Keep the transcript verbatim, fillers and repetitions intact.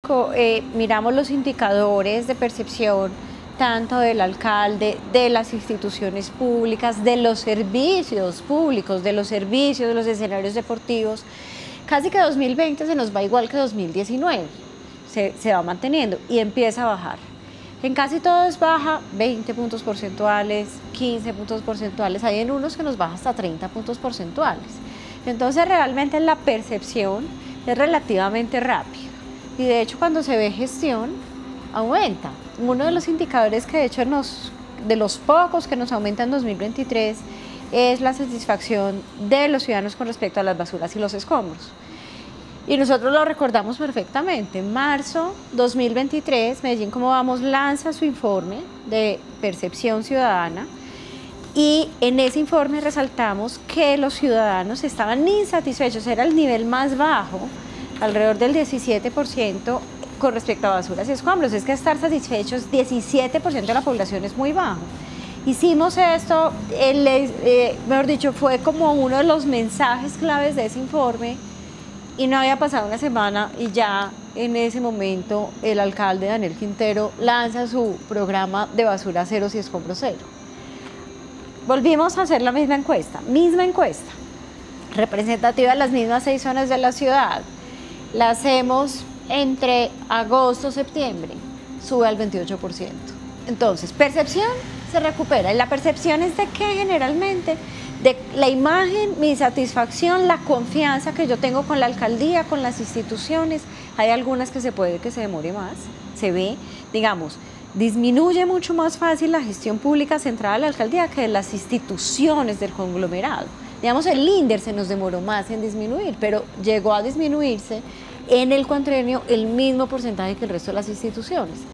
público, eh, miramos los indicadores de percepción tanto del alcalde, de las instituciones públicas, de los servicios públicos, de los servicios, de los escenarios deportivos. Casi que dos mil veinte se nos va igual que dos mil diecinueve, se, se va manteniendo y empieza a bajar. En casi todos baja veinte puntos porcentuales, quince puntos porcentuales, hay en unos que nos baja hasta treinta puntos porcentuales. Entonces realmente la percepción es relativamente rápida y de hecho cuando se ve gestión aumenta. Uno de los indicadores que de hecho nos, de los pocos que nos aumenta en dos mil veintitrés es la satisfacción de los ciudadanos con respecto a las basuras y los escombros. Y nosotros lo recordamos perfectamente. En marzo dos mil veintitrés, Medellín Cómo Vamos lanza su informe de percepción ciudadana y en ese informe resaltamos que los ciudadanos estaban insatisfechos, era el nivel más bajo, alrededor del diecisiete por ciento con respecto a basuras y escombros. Es que estar satisfechos, diecisiete por ciento de la población es muy bajo. Hicimos esto, el, eh, mejor dicho, fue como uno de los mensajes claves de ese informe. Y no había pasado una semana y ya en ese momento el alcalde Daniel Quintero lanza su programa de basura ceros y escombros cero. Volvimos a hacer la misma encuesta, misma encuesta, representativa de las mismas seis zonas de la ciudad. La hacemos entre agosto y septiembre, sube al veintiocho por ciento. Entonces, percepción se recupera. ¿Y la percepción es de qué generalmente? De la imagen, mi satisfacción, la confianza que yo tengo con la alcaldía, con las instituciones. Hay algunas que se puede que se demore más, se ve, digamos, disminuye mucho más fácil la gestión pública centrada de la alcaldía que de las instituciones del conglomerado. Digamos, el INDER se nos demoró más en disminuir, pero llegó a disminuirse en el cuatrienio el mismo porcentaje que el resto de las instituciones.